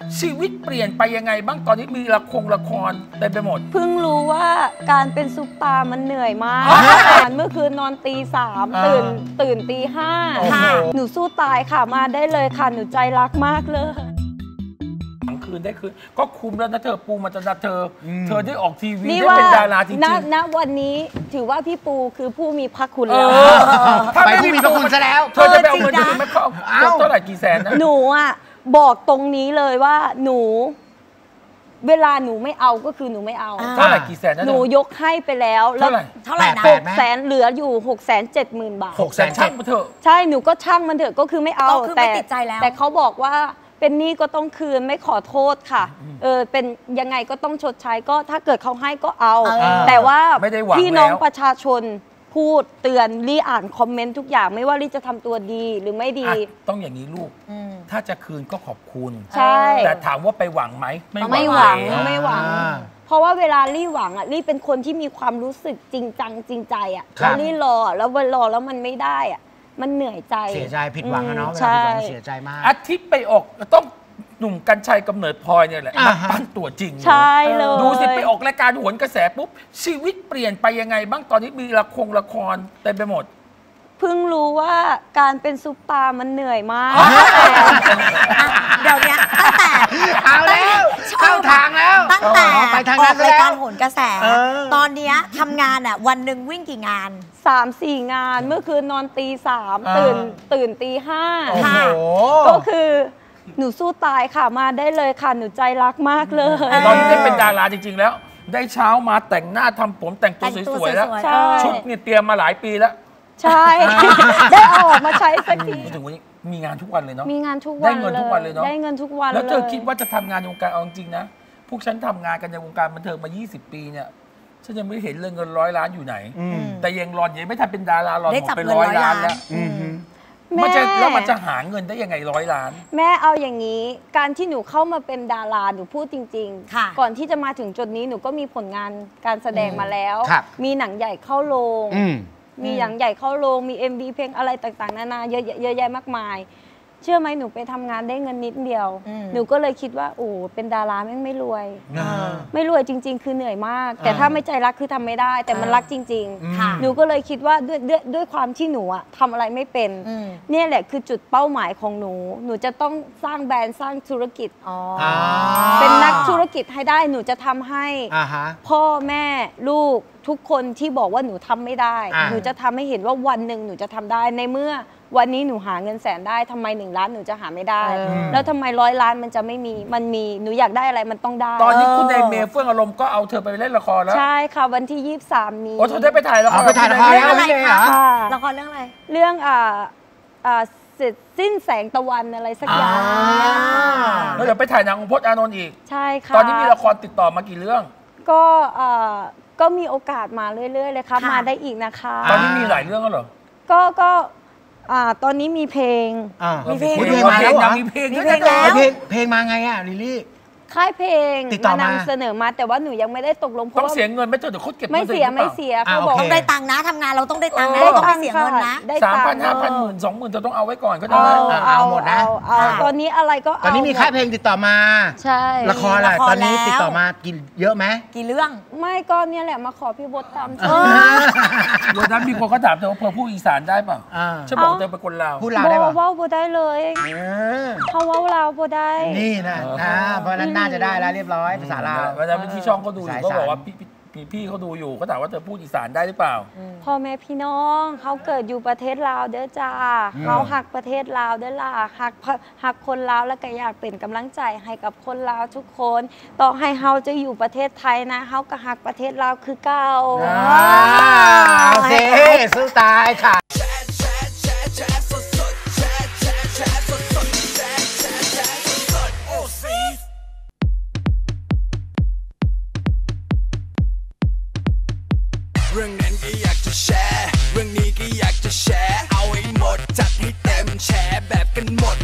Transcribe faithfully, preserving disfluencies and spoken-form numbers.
ชีวิตเปลี่ยนไปยังไงบ้างตอนนี้มีละครละครเต็มไปหมดเพิ่งรู้ว่าการเป็นซุปตามันเหนื่อยมากเมื่อคืนนอนตีสามตื่นตื่นตีห้าหนูสู้ตายค่ะมาได้เลยค่ะหนูใจรักมากเลยกลางคืนได้คืนก็คุ้มแล้วนะเธอปูมันจะเธอเธอได้ออกทีวีได้เป็นดาราจริงๆณวันนี้ถือว่าพี่ปูคือผู้มีพระคุณแล้วถ้าไม่มีพระคุณซะแล้วเธอจะไปเอาเงินที่ไม่เข้าเท่าไหร่กี่แสนนะหนูอ่ะบอกตรงนี้เลยว่าหนูเวลาหนูไม่เอาก็คือหนูไม่เอาเท่าไหร่กี่แสนนะหนูยกให้ไปแล้วเท่าไหร่เท่าไหร่นะหกแสนเหลืออยู่หกแสนเจ็ดหมื่นบาทหกแสนช่างมันเถอะใช่หนูก็ช่างมันเถอะก็คือไม่เอาแต่ติดใจแล้วแต่เขาบอกว่าเป็นหนี้ก็ต้องคืนไม่ขอโทษค่ะเออเป็นยังไงก็ต้องชดใช้ก็ถ้าเกิดเขาให้ก็เอาแต่ว่าพี่น้องประชาชนพูดเตือนลี่อ่านคอมเมนต์ทุกอย่างไม่ว่าลี่จะทำตัวดีหรือไม่ดีต้องอย่างนี้ลูกถ้าจะคืนก็ขอบคุณใช่แต่ถามว่าไปหวังไหมไม่หวังไม่หวังเพราะว่าเวลาลี่หวังอ่ะลี่เป็นคนที่มีความรู้สึกจริงจังจริงใจอ่ะแล้วลี่รอแล้ววันรอแล้วมันไม่ได้อ่ะมันเหนื่อยใจเสียใจผิดหวังนะเนาะเวลาผิดหวังเสียใจมากอาทิตย์ไปออกต้องหนุ่มกัญชัยกำเนิดพลอยเนี่ยแหละนักปั้นตัวจริงใช่เลยดูสิไปออกรายการโหนกระแสปุ๊บชีวิตเปลี่ยนไปยังไงบ้างตอนนี้มีละครละครเต็มไปหมดเพิ่งรู้ว่าการเป็นซุปตามันเหนื่อยมากเดี๋ยวนี้ตั้งแต่เอาแล้วเข้าทางแล้วตั้งแต่ไปทางออกรายการโหนกระแสตอนนี้ทำงานอ่ะวันหนึ่งวิ่งกี่งานสามสี่งานเมื่อคืนนอนตีสามตื่นตื่นตีห้าก็คือหนูสู้ตายค่ะมาได้เลยค่ะหนูใจรักมากเลยตอนนี้ได้เป็นดาราจริงๆแล้วได้เช้ามาแต่งหน้าทำผมแต่งตัวสวยๆแล้วชุดเนี่ยเตรียมมาหลายปีแล้วใช่ได้ออกมาใช้สักทีถึงวันนี้มีงานทุกวันเลยเนาะมีงานทุกวันได้เงินทุกวันเลยเนาะได้เงินทุกวันแล้วเธอคิดว่าจะทำงานในวงการเอาจริงๆนะพวกฉันทำงานกันในวงการบันเทิงมายี่สิบปีเนี่ยฉันยังไม่เห็นเรื่องเงินร้อยล้านอยู่ไหนแต่ยังรอนยังไม่ทันเป็นดาราหรอนหมดเป็นร้อยล้านแล้วมันจะแล้วมันจะหาเงินได้ยังไงร้อยล้านแม่เอาอย่างนี้การที่หนูเข้ามาเป็นดาราหนูพูดจริงๆก่อนที่จะมาถึงจุดนี้หนูก็มีผลงานการแสดงมาแล้วมีหนังใหญ่เข้าโรงมีหนังใหญ่เข้าโรงมี เอ็ม วี เพลงอะไรต่างๆนานาเยอะเยอะแยะมากมายเชื่อไหมหนูไปทำงานได้เงินนิดเดียวหนูก็เลยคิดว่าโอ้เป็นดาราแม่งไม่รวยไม่รวยจริงๆคือเหนื่อยมากแต่ถ้าไม่ใจรักคือทำไม่ได้แต่มันรักจริงๆหนูก็เลยคิดว่าด้วยด้วยด้วยความที่หนูอะทำอะไรไม่เป็นเนี่ยแหละคือจุดเป้าหมายของหนูหนูจะต้องสร้างแบรนด์สร้างธุรกิจเป็นนักธุรกิจให้ได้หนูจะทำให้พ่อแม่ลูกทุกคนที่บอกว่าหนูทำไม่ได้หนูจะทำให้เห็นว่าวันหนึ่งหนูจะทำได้ในเมื่อวันนี้หนูหาเงินแสนได้ทำไมหนึ่งล้านหนูจะหาไม่ได้แล้วทำไมร้อยล้านมันจะไม่มีมันมีหนูอยากได้อะไรมันต้องได้ตอนนี้คุณในเมย์เฟื่องอารมณ์ก็เอาเธอไปเล่นละครแล้วใช่ค่ะวันที่ยี่สิบสามนี้โอ้เธอได้ไปถ่ายละครไปถ่ายละครแล้วอะไรคะละครเรื่องอะไรเรื่องอ่าอ่าเสร็จสิ้นแสงตะวันอะไรสักอย่างแล้วเดี๋ยวไปถ่ายหนังของพจน์อานนท์อีกใช่ค่ะตอนนี้มีละครติดต่อมากี่เรื่องก็ก็มีโอกาสมาเรื่อยๆเลยครับมาได้อีกนะคะตอนนี้มีหลายเรื่องแล้วเหรอก็ก็ตอนนี้มีเพลงมีเพลงมีเพลงมาแล้วมีเพลงมีเพลงแล้วเพลงมาไงอ่ะลิลลี่ค่ายเพลงมานำเสนอมาแต่ว่าหนูยังไม่ได้ตกลงเพราะต้องเสียเงินไม่เจอเดี๋ยวเขาเก็บไม่เสียไม่เสียเขาบอกต้องได้ตังค์นะทำงานเราต้องได้ตังค์นะต้องไม่เสียเงินนะสามพันห้าพันหมื่นสองหมื่นเราต้องเอาไว้ก่อนก็ได้เอาหมดนะตอนนี้อะไรก็ตอนนี้มีค่ายเพลงติดต่อมาใช่ละครอะไรตอนนี้ติดต่อมากี่เยอะไหมกี่เรื่องไม่ก็เนี่ยแหละมาขอพี่บดตามวันนั้นมีคนก็ถามเธอว่าเธอพูดอีสานได้ป่ะฉันบอกเธอเป็นคนลาวพูดลาวได้ป่ะว่าพูดได้เลยเขาว่าลาวพูดได้นี่นะเพราะนั้นน่าจะได้แล้วเรียบร้อยภาษาลาวเวลาที่ช่องเขาดูอยู่ก็บอกว่าพี่พี่เขาดูอยู่เขาถามว่าเธอพูดอีสานได้หรือเปล่าพ่อแม่พี่น้องเขาเกิดอยู่ประเทศลาวเด้อจ้าเขาหักประเทศลาวเด้อล่ะหักหักคนลาวแล้วก็อยากเป็นกำลังใจให้กับคนลาวทุกคนต่อให้เขาจะอยู่ประเทศไทยนะเขาก็หักประเทศลาวคือเก่าโอเคสู้ตายค่ะเรื่องนั้นก็อยากจะแชร์เรื่องนี้ก็อยากจะแชร์เอาให้หมดจัดให้เต็มแชร์แบบกันหมด